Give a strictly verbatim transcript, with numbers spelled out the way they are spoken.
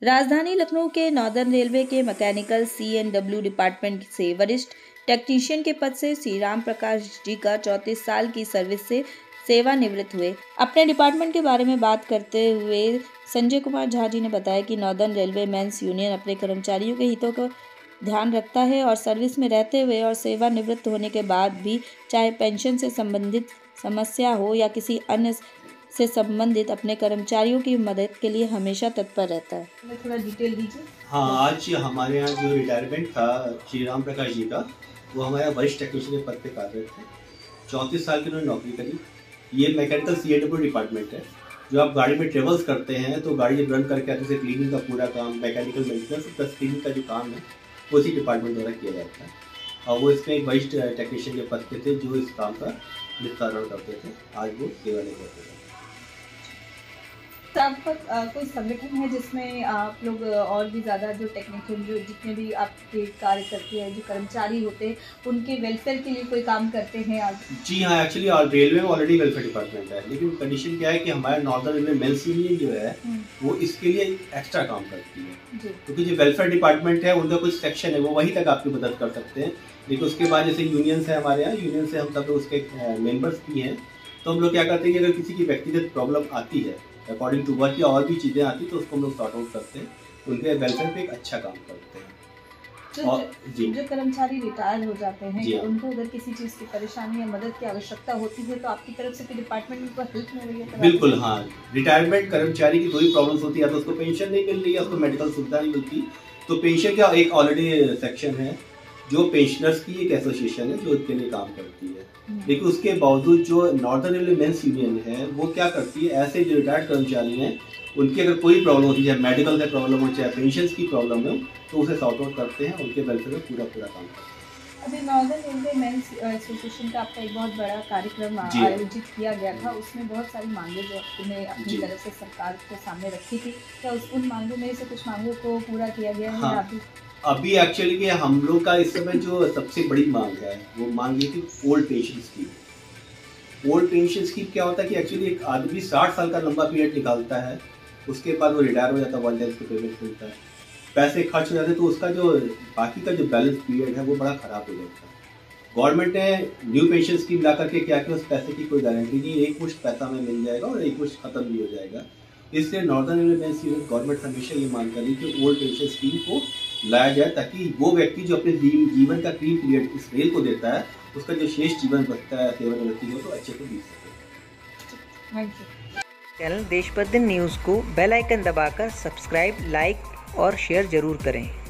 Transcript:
राजधानी लखनऊ के northern railway के mechanical C and W department से वरिष्ठ टेक्नीशियन के पद से श्री राम प्रकाश जी का चौंतीस साल की सर्विस से सेवानिवृत्त हुए। अपने डिपार्टमेंट के बारे में बात करते हुए संजय कुमार झा जी ने बताया कि नॉर्दर्न रेलवे मेंस यूनियन अपने कर्मचारियों के हितों को ध्यान रखता है और सर्विस में रहते हुए और सेवानिवृत्त होने के बाद भी चाहे पेंशन से संबंधित समस्या हो या किसी अन्य से संबंधित अपने कर्मचारियों की मदद के लिए हमेशा तत्पर रहता है। थोड़ा डिटेल दीजिए। हाँ, आज हमारे यहाँ जो रिटायरमेंट था श्री राम प्रकाश जी का, वो हमारे वरिष्ठ टेक्नीशियन के पद पे कार्यरत थे। चौंतीस साल की उन्होंने नौकरी करी। ये mechanical C and W department है। जो आप गाड़ी में ट्रेवल्स करते हैं तो गाड़ी जब रन करके आते हैं, क्लीनिंग का पूरा काम, मैकेनिकल मेंटेनेंस प्लस क्लीनिंग का जो काम है वो इसी डिपार्टमेंट द्वारा किया जाता है। और वो इसमें एक वरिष्ठ टेक्नीशियन के पद पे थे जो इस काम का निस्तारण करते थे। आज वो सेवा नहीं करते थे। तो आपका कोई संगठन है जिसमें आप लोग और भी ज़्यादा जो टेक्नीशियन जो जितने भी आपके कार्य करते हैं, जो कर्मचारी होते हैं, उनके वेलफेयर के लिए कोई काम करते हैं आप? जी हाँ, एक्चुअली रेलवे में ऑलरेडी वेलफेयर डिपार्टमेंट है, लेकिन कंडीशन क्या है कि हमारे नॉर्दर्न रेलवे मेंस यूनियन जो है वो इसके लिए एक्स्ट्रा काम करती है। क्योंकि जो वेलफेयर डिपार्टमेंट है उनका कुछ सेक्शन है, वो वहीं तक आपकी मदद कर सकते हैं। लेकिन उसके बाद जैसे यूनियंस है हमारे यहाँ, यूनियन से हम सब उसके मेम्बर्स भी हैं, तो हम लोग क्या करते हैं कि अगर किसी की व्यक्तिगत प्रॉब्लम आती है अकॉर्डिंग टू वर्क या और भी चीज़ें आती तो उसको हम लोग सॉर्ट आउट करते हैं, उनके वेलफेयर पे एक अच्छा काम करते हैं। जो, और जी जो कर्मचारी रिटायर हो जाते हैं कि उनको अगर किसी चीज़ की परेशानी या मदद की आवश्यकता होती है तो आपकी तरफ से कोई डिपार्टमेंट में हेल्प मिल रही है? बिल्कुल हाँ, रिटायरमेंट कर्मचारी की कोई प्रॉब्लम्स होती है तो उसको पेंशन नहीं मिल रही है, उसको मेडिकल सुविधा नहीं मिलती, तो पेंशन का एक ऑलरेडी सेक्शन है जो पेंशनर्स की एक एसोसिएशन है जो इसके लिए काम करती है। लेकिन उसके बावजूद जो नॉर्दर्न रेलवे मेंस यूनियन है वो क्या करती है, ऐसे जो रिटायर्ड कर्मचारी हैं उनकी अगर कोई प्रॉब्लम होती है, चाहे मेडिकल का प्रॉब्लम हो चाहे पेंशन की प्रॉब्लम हो, तो उसे सॉर्ट आउट करते हैं, उनके वेलफेयर में पूरा पूरा काम करते हैं। अभी नॉर्दर्न रेलवे मेंस एसोसिएशन का आपका एक बहुत बड़ा कार्यक्रम आयोजित किया गया था, उसमें बहुत सारी मांगे जो आपने अपनी तरफ से सरकार के सामने रखी थी, क्या उस उन मांगों में से कुछ मांगों को पूरा किया गया है? हाँ, अभी अभी एक्चुअली कि हम लोग का इस समय जो सबसे बड़ी मांग है वो मांग ये थी old pension scheme. Old pension scheme क्या होता है कि एक्चुअली एक आदमी साठ साल का लंबा पीरियड निकालता है, उसके बाद वो रिटायर हो जाता है, वन टाइम उसको पेमेंट मिलता है, पैसे खर्च हो जाते हैं, तो उसका जो बाकी का जो बैलेंस पीरियड है वो बड़ा ख़राब हो जाता है। गवर्नमेंट ने न्यू पेंशन स्कीम ला करके क्या किया, उस पैसे की कोई गारंटी नहीं, एक मुश्त पैसा में मिल जाएगा और एक मुश्त खत्म भी हो जाएगा। इसलिए northern railway men's union government हमेशा ये मांग कर रही है कि ओल्ड पेंशन स्कीम को लाया जाए ताकि वो व्यक्ति जो अपने जीवन का क्लीन पीरियड इस रेल को देता है उसका जो शेष जीवन बचता है सेवानिवृत्ति हो तो अच्छे से बीत सके। चैनल देश प्रतिदिन न्यूज़ को बेल आइकन दबाकर सब्सक्राइब, लाइक और शेयर जरूर करें।